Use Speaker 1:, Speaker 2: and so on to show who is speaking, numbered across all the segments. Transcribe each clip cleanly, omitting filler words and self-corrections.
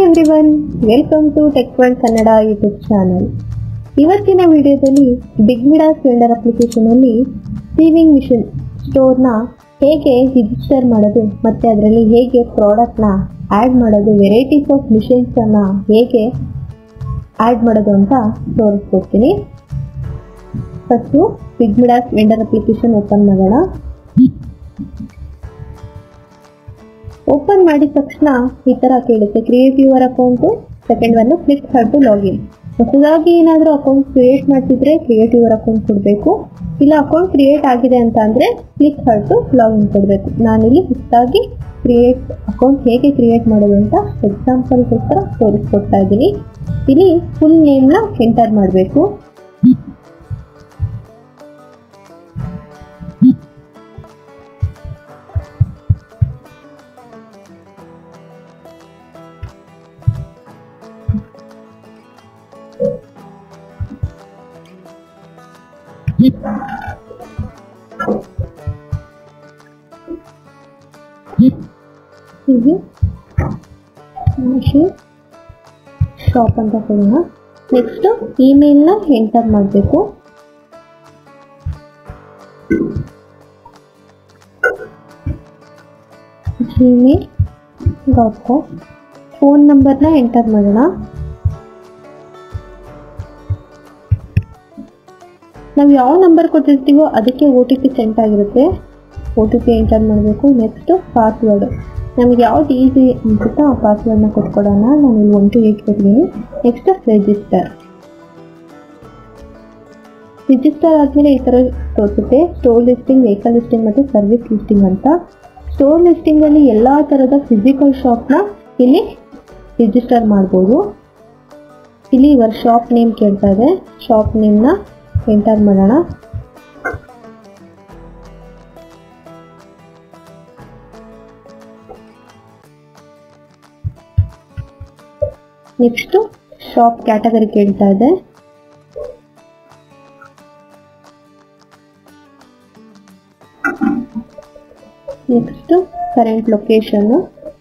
Speaker 1: Everyone, welcome to tech world Kannada YouTube channel. ಇವತ್ತಿನ ವಿಡಿಯೋದಲ್ಲಿ big Midas vendor application ಅಲ್ಲಿ sewing machine ಸ್ಟೋರ್ನ ಹೇಗೆ ರಿಜಿಸ್ಟರ್ ಮಾಡೋದು ಮತ್ತೆ ಅದರಲ್ಲಿ ಹೇಗೆ ಪ್ರಾಡಕ್ಟ್ನ ಆ್ಯಡ್ ಮಾಡೋದು, ವೆರೈಟೀಸ್ ಆಫ್ ಮಿಷಿನ್ಸ್ ಅನ್ನ ಹೇಗೆ ಆ್ಯಡ್ ಮಾಡೋದು ಅಂತ ತೋರಿಸ್ಕೊಡ್ತೀನಿ. First big Midas vendor application open ಮಾಡೋಣ. ಓಪನ್ ಮಾಡಿದ ತಕ್ಷಣ ಈ ತರ ಕೇಳುತ್ತೆ, create your account. Second one click to login. ಹೊಸದಾಗಿ ಏನಾದರೂ ಅಕೌಂಟ್ ಕ್ರಿಯೇಟ್ ಮಾಡ್ತಿದ್ರೆ ಕ್ರಿಯೇಟ್ ಯುವರ್ ಅಕೌಂಟ್ ಕೊಡಬೇಕು, ಇಲ್ಲ ಅಕೌಂಟ್ ಕ್ರಿಯೇಟ್ ಆಗಿದೆ ಅಂತ ಅಂದ್ರೆ ಕ್ಲಿಕ್ ಟು ಲಾಗಿನ್ ಕೊಡಬೇಕು. ನಾನಿಲ್ಲಿ ಹೊಸದಾಗಿ ಕ್ರಿಯೇಟ್ ಅಕೌಂಟ್ ಹೇಗೆ ಕ್ರಿಯೇಟ್ ಮಾಡೋದು ಅಂತ ಎಕ್ಸಾಂಪಲ್ಗೋಸ್ಕರ ತೋರಿಸ್ಕೊಡ್ತಾ ಇದ್ದೀನಿ. ಇಲ್ಲಿ ಫುಲ್ ನೇಮ್ನ ಎಂಟರ್ ಮಾಡಬೇಕು. ಶಾಪ್ ಅಂತ ಕೊಡೋಣ. ನೆಕ್ಸ್ಟ್ ಇಮೇಲ್ನ ಎಂಟರ್ ಮಾಡಬೇಕು. gmail.com. ಫೋನ್ ನಂಬರ್ನ ಎಂಟರ್ ಮಾಡೋಣ. ನಾವು ಯಾವ ನಂಬರ್ ಕೊಟ್ಟಿರ್ತೀವೋ ಅದಕ್ಕೆ OTP ಸೆಂಡ್ ಆಗಿರುತ್ತೆ. OTP ಎಂಟರ್ ಮಾಡಬೇಕು. ನೆಕ್ಸ್ಟ್ ಪಾಸ್ವರ್ಡ್, ನಮಗೆ ಯಾವ್ದು ಈಸಿ ಅನ್ಸುತ್ತೋ ಆ ಪಾಸ್ವರ್ಡ್ನ ಕೊಟ್ಕೊಡೋಣ. ನಾನು ಇಲ್ಲಿ 1 to 8 ಕೊಡ್ತೀನಿ. ನೆಕ್ಸ್ಟ್ ರಿಜಿಸ್ಟರ್ ಆದಮೇಲೆ ಈ ಥರ ತೋರಿಸುತ್ತೆ, ಸ್ಟೋರ್ ಲಿಸ್ಟಿಂಗ್, ವೆಹಿಕಲ್ ಲಿಸ್ಟಿಂಗ್ ಮತ್ತು ಸರ್ವಿಸ್ ಲಿಸ್ಟಿಂಗ್ ಅಂತ. ಸ್ಟೋರ್ ಲಿಸ್ಟಿಂಗಲ್ಲಿ ಎಲ್ಲ ಥರದ ಫಿಸಿಕಲ್ ಶಾಪ್ನ ಇಲ್ಲಿ ರಿಜಿಸ್ಟರ್ ಮಾಡ್ಬೋದು. ಇಲ್ಲಿ ಇವರ ಶಾಪ್ ನೇಮ್ ಕೇಳ್ತಾ ಇದೆ, ಶಾಪ್ ನೇಮ್ನ ಎಂಟರ್ ಮಾಡೋಣ. ನೆಕ್ಸ್ಟ್ ಶಾಪ್ ಕ್ಯಾಟಗರಿ ಕೇಳ್ತಾ ಇದೆ. Next current location.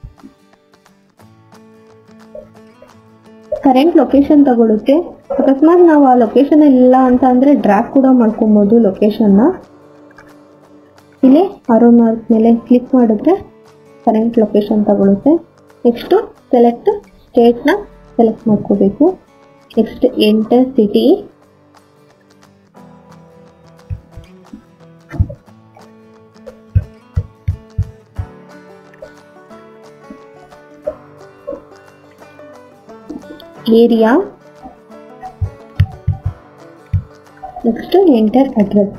Speaker 1: Current location ತಗೊಳುತ್ತೆ. ಅಕಸ್ಮಾತ್ ನಾವು ಆ ಲೊಕೇಶನ್ ಇಲ್ಲ ಅಂತ ಅಂದ್ರೆ ಡ್ರ್ಯಾಗ್ ಕೂಡ ಮಾಡ್ಕೊಬಹುದು ಲೊಕೇಶನ್ನ. ಇಲ್ಲಿ ಆರೋ ಮಾರ್ಕ್ ಮೇಲೆ ಕ್ಲಿಕ್ ಮಾಡಿದ್ರೆ ಕರೆಂಟ್ ಲೊಕೇಶನ್ ತಗೊಳುತ್ತೆ. ನೆಕ್ಸ್ಟ್ ಸೆಲೆಕ್ಟ್ ಸ್ಟೇಟ್ನ ಸೆಲೆಕ್ಟ್ ಮಾಡ್ಕೋಬೇಕು. Next enter city. Area. Next enter address.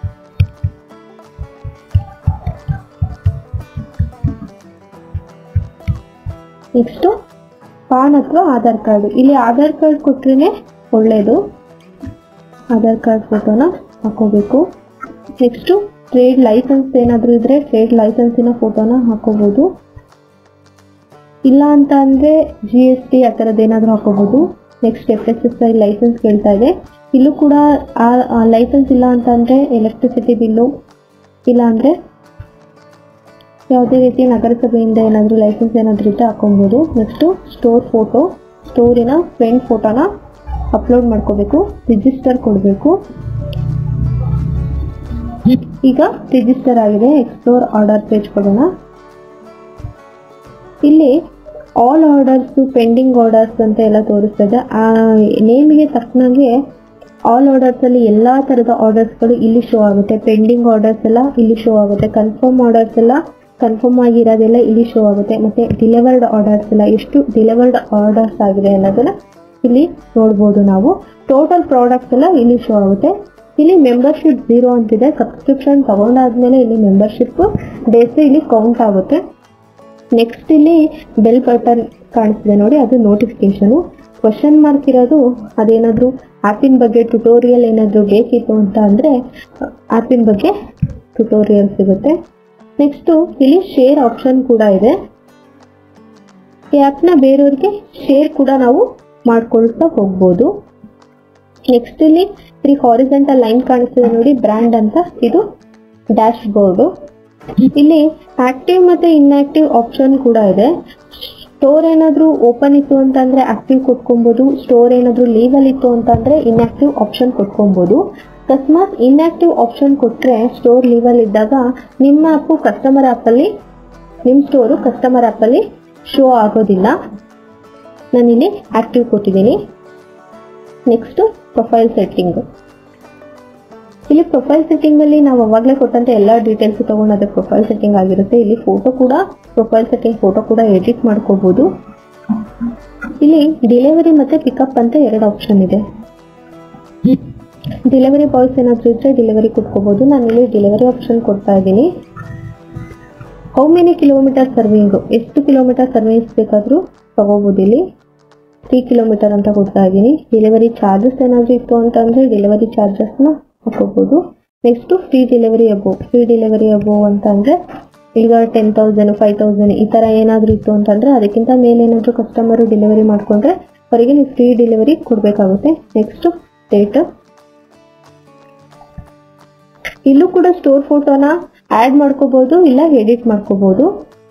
Speaker 1: Next PAN ಅಥವಾ ಆಧಾರ್ ಕಾರ್ಡ್. ಇಲ್ಲಿ ಆಧಾರ್ ಕಾರ್ಡ್ ಕೊಟ್ರೇನೆ ಒಳ್ಳೇದು. ಆಧಾರ್ ಕಾರ್ಡ್ ಫೋಟೋನ ಹಾಕೋಬೇಕು. ನೆಕ್ಸ್ಟ್ ಟ್ರೇಡ್ ಲೈಸೆನ್ಸ್ ಏನಾದರೂ ಇದ್ರೆ ಟ್ರೇಡ್ ಲೈಸೆನ್ಸಿನ ಫೋಟೋನ ಹಾಕೋಬಹುದು. ಇಲ್ಲ ಅಂತ ಅಂದ್ರೆ GST ಆ ಥರದ್ದು ಏನಾದರೂ ಹಾಕೋಬಹುದು. ನೆಕ್ಸ್ಟ್ FSSAI ಲೈಸೆನ್ಸ್ ಕೇಳ್ತಾ ಇದೆ. ಇಲ್ಲೂ ಕೂಡ ಆ ಲೈಸೆನ್ಸ್ ಇಲ್ಲ ಅಂತ ಅಂದ್ರೆ ಎಲೆಕ್ಟ್ರಿಸಿಟಿ ಬಿಲ್ಲು, ಇಲ್ಲ ಅಂದ್ರೆ ಯಾವುದೇ ರೀತಿ ನಗರಸಭೆಯಿಂದ ಏನಾದರೂ ಲೈಸೆನ್ಸ್ ಏನಾದರೂ ಇದ್ದರೆ ಹಾಕೊಬೋದು. ನೆಕ್ಸ್ಟು ಸ್ಟೋರ್ ಫೋಟೋ, ಸ್ಟೋರಿನ ಫ್ರಂಟ್ ಫೋಟೋನ ಅಪ್ಲೋಡ್ ಮಾಡ್ಕೋಬೇಕು. ರಿಜಿಸ್ಟರ್ ಕೊಡಬೇಕು. ಈಗ ರಿಜಿಸ್ಟರ್ ಆಗಿದೆ. ಎಕ್ಸ್ಪ್ಲೋರ್ ಆರ್ಡರ್ ಪೇಜ್ ಕೊಡೋಣ. ಇಲ್ಲಿ ಆಲ್ ಆರ್ಡರ್ಸ್, ಪೆಂಡಿಂಗ್ ಆರ್ಡರ್ಸ್ ಅಂತ ಎಲ್ಲ ತೋರಿಸ್ತದೆ. ಆ ನೇಮಿಗೆ ತಕ್ಕನಾಗೆ ಆಲ್ ಆರ್ಡರ್ಸ್ ಅಲ್ಲಿ ಎಲ್ಲಾ ತರದ ಆರ್ಡರ್ಸ್ಗಳು ಇಲ್ಲಿ ಶೋ ಆಗುತ್ತೆ. ಪೆಂಡಿಂಗ್ ಆರ್ಡರ್ಸ್ ಎಲ್ಲ ಇಲ್ಲಿ ಶೋ ಆಗುತ್ತೆ. ಕನ್ಫರ್ಮ್ ಆರ್ಡರ್ಸ್ ಎಲ್ಲ ಕನ್ಫರ್ಮ್ ಆಗಿರೋದೆಲ್ಲ ಇಲ್ಲಿ ಶೋ ಆಗುತ್ತೆ. ಮತ್ತೆ ಡಿಲಿವರ್ಡ್ ಆರ್ಡರ್ಸ್ ಎಲ್ಲ ಎಷ್ಟು ಡಿಲಿವರ್ಡ್ ಆರ್ಡರ್ಸ್ ಆಗಿದೆ ಅನ್ನೋದನ್ನ ಇಲ್ಲಿ ನೋಡ್ಬೋದು ನಾವು. ಟೋಟಲ್ ಪ್ರಾಡಕ್ಟ್ಸ್ ಎಲ್ಲ ಇಲ್ಲಿ ಶೋ ಆಗುತ್ತೆ. ಇಲ್ಲಿ ಮೆಂಬರ್ಶಿಪ್ 0 ಅಂತಿದೆ. ಸಬ್ಸ್ಕ್ರಿಪ್ಷನ್ ತಗೊಂಡಾದ್ಮೇಲೆ ಇಲ್ಲಿ ಮೆಂಬರ್ಶಿಪ್ ಡೇಸ್ ಇಲ್ಲಿ ಕೌಂಟ್ ಆಗುತ್ತೆ. ನೆಕ್ಸ್ಟ್ ಇಲ್ಲಿ ಬೆಲ್ ಬಟನ್ ಕಾಣಿಸ್ತಿದೆ ನೋಡಿ, ಅದು ನೋಟಿಫಿಕೇಶನ್. ಕ್ವಶನ್ ಮಾರ್ಕ್ ಇರೋದು ಅದೇನಾದರೂ ಆ್ಯಪಿನ ಬಗ್ಗೆ ಟ್ಯುಟೋರಿಯಲ್ ಏನಾದರೂ ಬೇಕಿತ್ತು ಅಂತ ಅಂದರೆ ಆ್ಯಪಿನ ಬಗ್ಗೆ ಟ್ಯುಟೋರಿಯಲ್ ಸಿಗುತ್ತೆ. ನೆಕ್ಸ್ಟು ಇಲ್ಲಿ ಶೇರ್ ಆಪ್ಷನ್ ಕೂಡ ಇದೆ. ಈ ಆ್ಯಪ್ನ ಬೇರೆಯವ್ರಿಗೆ ಶೇರ್ ಕೂಡ ನಾವು ಮಾಡ್ಕೊಳ್ತಾ ಹೋಗ್ಬೋದು. ನೆಕ್ಸ್ಟ್ ಇಲ್ಲಿ 3 ಹಾರಿಜಾಂಟಲ್ ಲೈನ್ ಕಾಣಿಸ್ತಿದೆ ನೋಡಿ, ಬ್ರ್ಯಾಂಡ್ ಅಂತ. ಇದು ಡ್ಯಾಶ್ ಬೋರ್ಡು. ಇಲ್ಲಿ ಆಕ್ಟಿವ್ ಮತ್ತೆ ಇನ್ಆಕ್ಟಿವ್ ಆಪ್ಷನ್ ಕೂಡ ಇದೆ. ಸ್ಟೋರ್ ಏನಾದರೂ ಓಪನ್ ಇತ್ತು ಅಂತಂದ್ರೆ ಆಕ್ಟಿವ್ ಕೊಟ್ಕೊಬಹುದು. ಸ್ಟೋರ್ ಏನಾದರೂ ಲೀವ್ ಅಲ್ಲಿ ಇತ್ತು ಅಂತಂದ್ರೆ ಇನ್ಆಕ್ಟಿವ್ ಆಪ್ಷನ್ ಕೊಟ್ಕೊಬಹುದು. ಅಕಸ್ಮಾತ್ ಇನ್ಆಕ್ಟಿವ್ ಆಪ್ಷನ್ ಕೊಟ್ರೆ ಸ್ಟೋರ್ ಲೀವ್ ಅಲ್ಲಿ ಇದ್ದಾಗ ನಿಮ್ಮ ಆ್ಯಪು ಕಸ್ಟಮರ್ ಆ್ಯಪಲ್ಲಿ, ನಿಮ್ಮ ಸ್ಟೋರು ಕಸ್ಟಮರ್ ಆ್ಯಪಲ್ಲಿ ಶೋ ಆಗೋದಿಲ್ಲ. ನಾನಿಲ್ಲಿ ಆಕ್ಟಿವ್ ಕೊಟ್ಟಿದ್ದೀನಿ. Next profile setting. ಇಲ್ಲಿ ಪ್ರೊಫೈಲ್ ಸೆಟ್ಟಿಂಗ್ ಅಲ್ಲಿ ನಾವು ಅವಾಗಲೇ ಕೊಟ್ಟಂತೆ ಎಲ್ಲ ಡೀಟೇಲ್ಸ್ ತಗೊಂಡು ಅದೇ ಪ್ರೊಫೈಲ್ ಸೆಟ್ಟಿಂಗ್ ಆಗಿರುತ್ತೆ. ಇಲ್ಲಿ ಫೋಟೋ ಕೂಡ, ಪ್ರೊಫೈಲ್ ಸೆಟ್ಟಿಂಗ್ ಫೋಟೋ ಕೂಡ ಎಡಿಟ್ ಮಾಡ್ಕೋಬಹುದು. ಇಲ್ಲಿ ಡೆಲಿವರಿ ಮತ್ತೆ ಪಿಕಪ್ ಅಂತ 2 ಆಪ್ಷನ್ ಇದೆ. ಡೆಲಿವರಿ ಬಾಯ್ಸ್ ಏನಾದರೂ ಇದ್ರೆ ಡೆಲಿವರಿ ಕೊಟ್ಕೋಬಹುದು. ನಾನು ಇಲ್ಲಿ ಡೆಲಿವರಿ ಆಪ್ಷನ್ ಕೊಡ್ತಾ ಇದ್ದೀನಿ. ಹೌ ಮೆನಿ ಕಿಲೋಮೀಟರ್ ಸರ್ವಿಂಗ್, ಎಷ್ಟು ಕಿಲೋಮೀಟರ್ ಸರ್ವಿಸ್ ಬೇಕಾದರೂ ತಗೋಬಹುದು. ಇಲ್ಲಿ 3 ಕಿಲೋಮೀಟರ್ ಅಂತ ಕೊಡ್ತಾ ಇದ್ದೀನಿ. ಡೆಲಿವರಿ ಚಾರ್ಜಸ್ ಏನಾದರೂ ಇತ್ತು ಅಂತಂದ್ರೆ ಡೆಲಿವರಿ ಚಾರ್ಜಸ್ನ ಹಾಕೋಬಹುದು. ನೆಕ್ಸ್ಟ್ ಫ್ರೀ ಡೆಲಿವರಿ ಅಬೋವ್ ಅಂತ ಅಂದ್ರೆ ಈಗ 10,000 5,000 ಈ ತರ ಏನಾದರೂ ಇತ್ತು ಅಂತಂದ್ರೆ ಅದಕ್ಕಿಂತ ಮೇಲೆ ಏನಾದರೂ ಕಸ್ಟಮರ್ ಡೆಲಿವರಿ ಮಾಡ್ಕೊಂಡ್ರೆ ಅವರಿಗೆ ನೀವು ಫ್ರೀ ಡೆಲಿವರಿ ಕೊಡಬೇಕಾಗುತ್ತೆ. Next date. ಇಲ್ಲೂ ಕೂಡ ಸ್ಟೋರ್ ಫೋಟೋನ ಆಡ್ ಮಾಡ್ಕೋಬಹುದು, ಇಲ್ಲ ಎಡಿಟ್ ಮಾಡ್ಕೋಬಹುದು.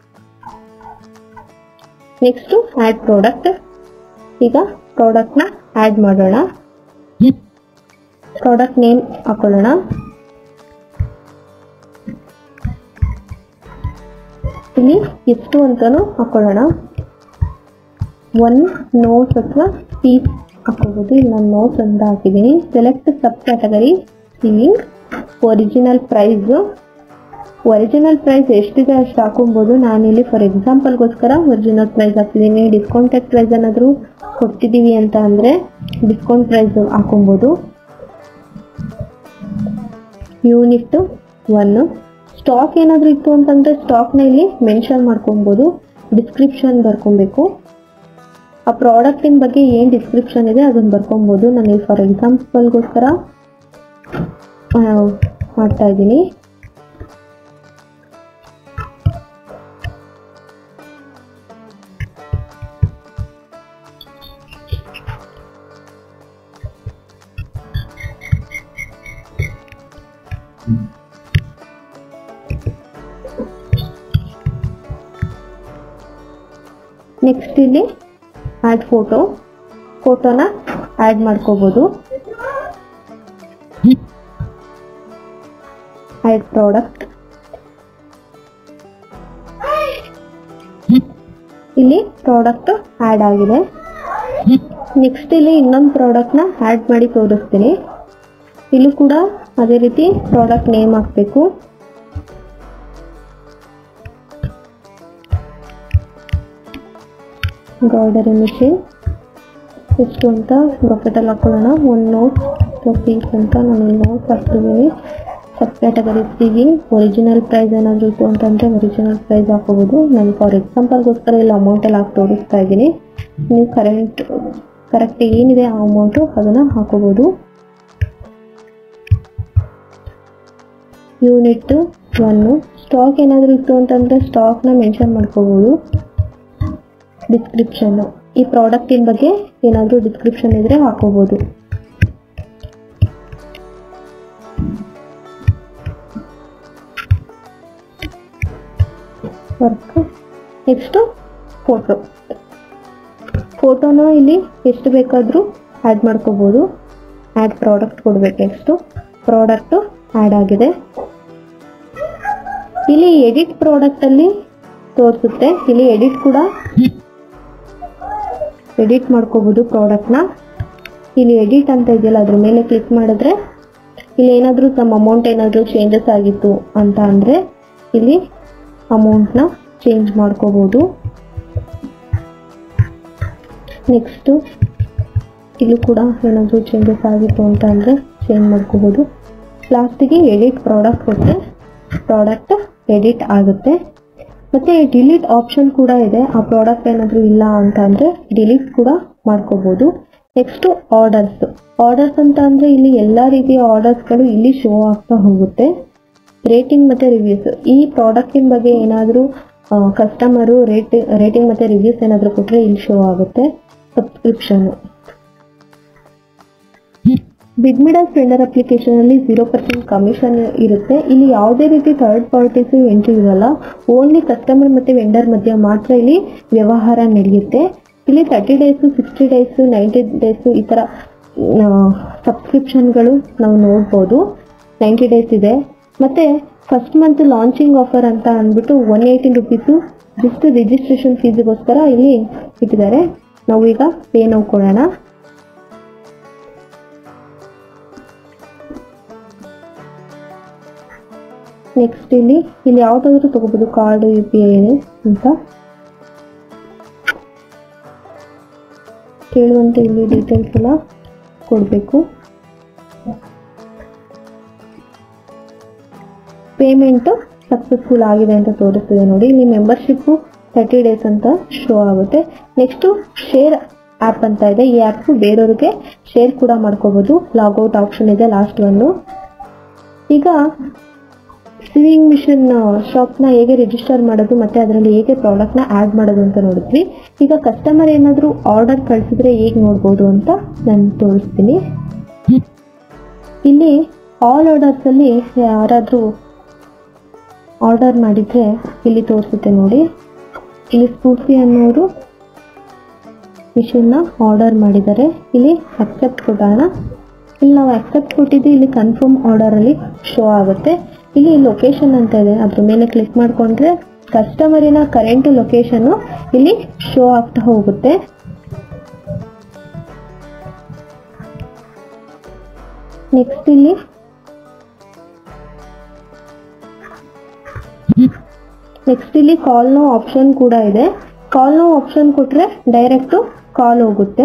Speaker 1: Next add product. ಈಗ ಪ್ರಾಡಕ್ಟ್ ನ ಆಡ್ ಮಾಡೋಣ. ಪ್ರಾಡಕ್ಟ್ ನೇಮ್ ಹಾಕೊಳ್ಳೋಣ. ಇಲ್ಲಿ ಎಷ್ಟು ಅಂತಾನು ಹಾಕೊಳ್ಳೋಣ. 1 ನೋಟ್ಸ್ ಅಥವಾ ಪೀಸ್ ಹಾಕೋಬಹುದು. ಇಲ್ಲಿ ನಾನು ನೋಟ್ಸ್ ಅಂತ ಹಾಕಿದ್ದೀನಿ. Select sub category sewing. Original price ಎಷ್ಟಿದೆ ಅಷ್ಟು ಹಾಕೊಬಹುದು. ನಾನಿಲ್ಲಿ ಫಾರ್ ಎಕ್ಸಾಂಪಲ್ಗೋಸ್ಕರ ಒರಿಜಿನಲ್ ಪ್ರೈಸ್ ಹಾಕಿದ್ದೀನಿ. ಡಿಸ್ಕೌಂಟೆಡ್ ಪ್ರೈಸ್ ಏನಾದರೂ ಕೊಡ್ತಿದ್ದೀವಿ ಅಂತ ಅಂದ್ರೆ ಡಿಸ್ಕೌಂಟ್ ಪ್ರೈಸ್ ಹಾಕೊಬಹುದು. ಯೂನಿಟ್ 1. ಸ್ಟಾಕ್ ಏನಾದರೂ ಇತ್ತು ಅಂತಂದ್ರೆ ಸ್ಟಾಕ್ನ ಇಲ್ಲಿ ಮೆನ್ಷನ್ ಮಾಡ್ಕೊಬಹುದು. ಡಿಸ್ಕ್ರಿಪ್ಷನ್ ಬರ್ಕೊಬೇಕು. ಆ ಪ್ರಾಡಕ್ಟಿನ ಬಗ್ಗೆ ಏನು ಡಿಸ್ಕ್ರಿಪ್ಷನ್ ಇದೆ ಅದನ್ನು ಬರ್ಕೊಬಹುದು. ನಾನು ಇಲ್ಲಿ ಫಾರ್ ಎಕ್ಸಾಂಪಲ್ಗೋಸ್ಕರ ಮಾಡ್ತಾ ಇದ್ದೀನಿ. ನೆಕ್ಸ್ಟ್ ಇಲ್ಲಿ ಆಡ್ ಫೋಟೋನ ಆಡ್ ಮಾಡ್ಕೋಬಹುದು. Add product. ಇಲ್ಲಿ ಪ್ರಾಡಕ್ಟ್ ಆಡ್ ಆಗಿದೆ. ನೆಕ್ಸ್ಟ್ ಇಲ್ಲಿ ಇನ್ನೊಂದು ಪ್ರಾಡಕ್ಟ್ ನ ಆಡ್ ಮಾಡಿ ತೋರಿಸ್ತೀನಿ. ಇಲ್ಲೂ ಕೂಡ ಅದೇ ರೀತಿ ಪ್ರಾಡಕ್ಟ್ ನೇಮ್ ಹಾಕಬೇಕು. ಎಂಬ್ರಾಯ್ಡರಿ ಮಿಷಿನ್ ಎಷ್ಟು ಅಂತ ಬ್ರಾಕೆಟಲ್ಲಿ ಹಾಕೊಳ್ಳೋಣ. 1 ನೋಟ್ ಪೀಸ್ ಅಂತ ನಾನು ನೋಟ್ಸ್ ಹಾಕ್ತಿದ್ದೀನಿ. Sub category sewing. Original price ಏನಾದರೂ ಇತ್ತು ಅಂತಂದರೆ ಒರಿಜಿನಲ್ ಪ್ರೈಸ್ ಹಾಕೋಬೋದು. ನಾನು ಫಾರ್ ಎಕ್ಸಾಂಪಲ್ಗೋಸ್ಕರ ಇಲ್ಲಿ ಅಮೌಂಟೆಲ್ಲ ಹಾಕಿ ತೋರಿಸ್ತಾ ಇದ್ದೀನಿ. ನೀವು ಕರೆಕ್ಟ್ ಏನಿದೆ ಆ ಅಮೌಂಟು ಅದನ್ನು ಹಾಕೋಬೋದು. ಯೂನಿಟ್ 1. ಸ್ಟಾಕ್ ಏನಾದರೂ ಇತ್ತು ಅಂತಂದರೆ ಸ್ಟಾಕ್ನ ಮೆನ್ಷನ್ ಮಾಡ್ಕೋಬೋದು. ಡಿಸ್ಕ್ರಿಪ್ಷನ್. ಈ ಪ್ರಾಡಕ್ಟಿನ ಬಗ್ಗೆ ಏನಾದರೂ ಡಿಸ್ಕ್ರಿಪ್ಷನ್ ಇದ್ರೆ ಹಾಕೋಬಹುದು. ವರ್ಕ್. ನೆಕ್ಸ್ಟ್ ಫೋಟೋನ ಇಲ್ಲಿ ಎಷ್ಟು ಬೇಕಾದರೂ ಆ್ಯಡ್ ಮಾಡ್ಕೋಬಹುದು. ಆ್ಯಡ್ ಪ್ರಾಡಕ್ಟ್ ಕೊಡ್ಬೇಕು. ನೆಕ್ಸ್ಟ್ ಪ್ರಾಡಕ್ಟ್ ಆ್ಯಡ್ ಆಗಿದೆ. ಇಲ್ಲಿ ಎಡಿಟ್ ಪ್ರಾಡಕ್ಟ್ ಅಲ್ಲಿ ತೋರಿಸುತ್ತೆ. ಇಲ್ಲಿ ಎಡಿಟ್ ಕೂಡ ಎಡಿಟ್ ಮಾಡ್ಕೋಬಹುದು ಪ್ರಾಡಕ್ಟ್ನ. ಇಲ್ಲಿ ಎಡಿಟ್ ಅಂತ ಇದೆಯಲ್ಲ ಅದ್ರ ಮೇಲೆ ಕ್ಲಿಕ್ ಮಾಡಿದ್ರೆ ಇಲ್ಲಿ ಏನಾದರೂ ತಮ್ಮ ಅಮೌಂಟ್ ಏನಾದರೂ ಚೇಂಜಸ್ ಆಗಿತ್ತು ಅಂತ ಅಂದರೆ ಇಲ್ಲಿ ಅಮೌಂಟ್ನ ಚೇಂಜ್ ಮಾಡ್ಕೋಬಹುದು. ನೆಕ್ಸ್ಟು ಇಲ್ಲೂ ಕೂಡ ಏನಾದರೂ ಚೇಂಜಸ್ ಆಗಿತ್ತು ಅಂತ ಅಂದರೆ ಚೇಂಜ್ ಮಾಡ್ಕೋಬಹುದು. ಲಾಸ್ಟಿಗೆ ಎಡಿಟ್ ಪ್ರಾಡಕ್ಟ್ ಕೊಟ್ಟರೆ ಪ್ರಾಡಕ್ಟ್ ಎಡಿಟ್ ಆಗುತ್ತೆ. ಮತ್ತು ಡಿಲೀಟ್ ಆಪ್ಷನ್ ಕೂಡ ಇದೆ. ಆ ಪ್ರಾಡಕ್ಟ್ ಏನಾದರೂ ಇಲ್ಲ ಅಂತ ಅಂದರೆ ಡಿಲೀಟ್ ಕೂಡ ಮಾಡ್ಕೋಬೋದು. ನೆಕ್ಸ್ಟು ಆರ್ಡರ್ಸ್ ಅಂತ ಅಂದರೆ ಇಲ್ಲಿ ಎಲ್ಲ ರೀತಿಯ ಆರ್ಡರ್ಸ್ಗಳು ಇಲ್ಲಿ ಶೋ ಆಗ್ತಾ ಹೋಗುತ್ತೆ. ರೇಟಿಂಗ್ ಮತ್ತು ರಿವ್ಯೂಸ್. ಈ ಪ್ರಾಡಕ್ಟಿನ ಬಗ್ಗೆ ಏನಾದರೂ ಕಸ್ಟಮರು ರೇಟಿಂಗ್ ಮತ್ತು ರಿವ್ಯೂಸ್ ಏನಾದರೂ ಕೊಟ್ಟರೆ ಇಲ್ಲಿ ಶೋ ಆಗುತ್ತೆ. ಸಬ್ಸ್ಕ್ರಿಪ್ಷನ್. ಬಿಗ್ಮಿಡಾಸ್ ವೆಂಡರ್ ಅಪ್ಲಿಕೇಶನ್ ಅಲ್ಲಿ 0% ಕಮಿಷನ್ ಇರುತ್ತೆ. ಇಲ್ಲಿ ಯಾವುದೇ ರೀತಿ ಥರ್ಡ್ ಪಾರ್ಟೀಸ್ ಎಂಟ್ರಿ ಇರಲ್ಲ. ಓನ್ಲಿ ಕಸ್ಟಮರ್ ಮತ್ತೆ ವೆಂಡರ್ ಮಧ್ಯೆ ಮಾತ್ರ ಇಲ್ಲಿ ವ್ಯವಹಾರ ನಡೆಯುತ್ತೆ. ಇಲ್ಲಿ 30 ಡೇಸ್, 60 ಡೇಸ್, 90 ಡೇಸ್ ಈ ತರ ಸಬ್ಸ್ಕ್ರಿಪ್ಷನ್ಗಳು ನಾವು ನೋಡ್ಬೋದು. 90 ಡೇಸ್ ಇದೆ. ಮತ್ತೆ ಫಸ್ಟ್ ಮಂತ್ ಲಾಂಚಿಂಗ್ ಆಫರ್ ಅಂತ ಅಂದ್ಬಿಟ್ಟು 118 ರುಪೀಸು ಜಸ್ಟ್ ರಿಜಿಸ್ಟ್ರೇಷನ್ ಫೀಸ್ಗೋಸ್ಕರ ಇಲ್ಲಿ ಇಟ್ಟಿದ್ದಾರೆ. ನಾವು ಈಗ ಪೇ ನಾವು ಕೊಡೋಣ. ನೆಕ್ಸ್ಟ್ ಇಲ್ಲಿ ಯಾವ್ದಾದ್ರು ತಗೋಬಹುದು, ಕಾರ್ಡ್, UPI ಅಂತ ಕೇಳುವಂತೆ ಇಲ್ಲಿ ಡೀಟೇಲ್ಸ್ ಎಲ್ಲ ಕೊಡಬೇಕು. ಪೇಮೆಂಟ್ ಸಕ್ಸಸ್ಫುಲ್ ಆಗಿದೆ ಅಂತ ತೋರಿಸ್ತಿದೆ ನೋಡಿ. ಇಲ್ಲಿ ಮೆಂಬರ್ಶಿಪ್ 30 ಡೇಸ್ ಅಂತ ಶೋ ಆಗುತ್ತೆ. ನೆಕ್ಸ್ಟ್ ಶೇರ್ ಆ್ಯಪ್ ಅಂತ ಇದೆ. ಈ ಆ್ಯಪ್ ಬೇರೆಯವ್ರಿಗೆ ಶೇರ್ ಕೂಡ ಮಾಡ್ಕೋಬಹುದು. ಲಾಗೌಟ್ ಆಪ್ಷನ್ ಇದೆ ಲಾಸ್ಟ್ ಒಂದು. ಈಗ ಸಿವಿಂಗ್ ಮಿಷನ್ ಶಾಪ್ನ ಹೇಗೆ ರಿಜಿಸ್ಟರ್ ಮಾಡೋದು ಮತ್ತೆ ಅದರಲ್ಲಿ ಹೇಗೆ ಪ್ರಾಡಕ್ಟ್ನ ಆ್ಯಡ್ ಮಾಡೋದು ಅಂತ ನೋಡಿದ್ವಿ. ಈಗ ಕಸ್ಟಮರ್ ಏನಾದರೂ ಆರ್ಡರ್ ಕಳಿಸಿದ್ರೆ ಹೇಗೆ ನೋಡ್ಬೋದು ಅಂತ ನಾನು ತೋರಿಸ್ತೀನಿ. ಇಲ್ಲಿ ಆಲ್ ಆರ್ಡರ್ಸಲ್ಲಿ ಯಾರಾದರೂ ಆರ್ಡರ್ ಮಾಡಿದರೆ ಇಲ್ಲಿ ತೋರಿಸುತ್ತೆ ನೋಡಿ. ಇಲ್ಲಿ ಸ್ಫೂರ್ತಿ ಅನ್ನೋರು ಮಿಷನ್ನ ಆರ್ಡರ್ ಮಾಡಿದ್ದಾರೆ. ಇಲ್ಲಿ ಅಕ್ಸೆಪ್ಟ್ ಕೊಡೋಣ. ಇಲ್ಲಿ ನಾವು ಅಕ್ಸೆಪ್ಟ್ ಕೊಟ್ಟಿದ್ದು ಇಲ್ಲಿ ಕನ್ಫರ್ಮ್ ಆರ್ಡರಲ್ಲಿ ಶೋ ಆಗುತ್ತೆ. ಇಲ್ಲಿ ಲೊಕೇಶನ್ ಅಂತ ಇದೆ, ಅದ್ರ ಮೇಲೆ ಕ್ಲಿಕ್ ಮಾಡಿಕೊಂಡ್ರೆ ಕಸ್ಟಮರಿನ ಕರೆಂಟ್ ಲೊಕೇಶನ್ ಇಲ್ಲಿ ಶೋ ಆಗ್ತಾ ಹೋಗುತ್ತೆ. ನೆಕ್ಸ್ಟ್ ಇಲ್ಲಿ ಕಾಲ್ ನೋ ಆಪ್ಷನ್ ಕೂಡ ಇದೆ. ಕಾಲ್ ನೋ ಆಪ್ಷನ್ ಕೊಟ್ರೆ ಡೈರೆಕ್ಟ್ ಕಾಲ್ ಹೋಗುತ್ತೆ.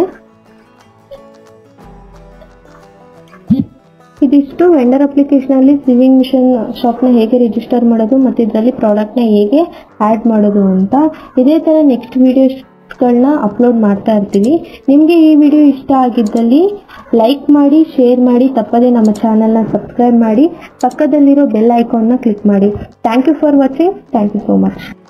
Speaker 1: ಇದಿಷ್ಟು ವೆಂಡರ್ ಅಪ್ಲಿಕೇಶನ್ ಅಲ್ಲಿ ಸಿವಿಂಗ್ ಮಿಷನ್ ಶಾಪ್ನ ಹೇಗೆ ರಿಜಿಸ್ಟರ್ ಮಾಡೋದು ಮತ್ತೆ ಇದರಲ್ಲಿ ಪ್ರಾಡಕ್ಟ್ನ ಹೇಗೆ ಆ್ಯಡ್ ಮಾಡೋದು ಅಂತ. ಇದೇ ತರ ನೆಕ್ಸ್ಟ್ ವಿಡಿಯೋಸ್ಗಳನ್ನ ಅಪ್ಲೋಡ್ ಮಾಡ್ತಾ ಇರ್ತೀವಿ. ನಿಮಗೆ ಈ ವಿಡಿಯೋ ಇಷ್ಟ ಆಗಿದ್ದಲ್ಲಿ ಲೈಕ್ ಮಾಡಿ, ಶೇರ್ ಮಾಡಿ, ತಪ್ಪದೆ ನಮ್ಮ ಚಾನೆಲ್ನ ಸಬ್ಸ್ಕ್ರೈಬ್ ಮಾಡಿ, ಪಕ್ಕದಲ್ಲಿರೋ ಬೆಲ್ ಐಕಾನ್ನ ಕ್ಲಿಕ್ ಮಾಡಿ. Thank you for watching. Thank you so much.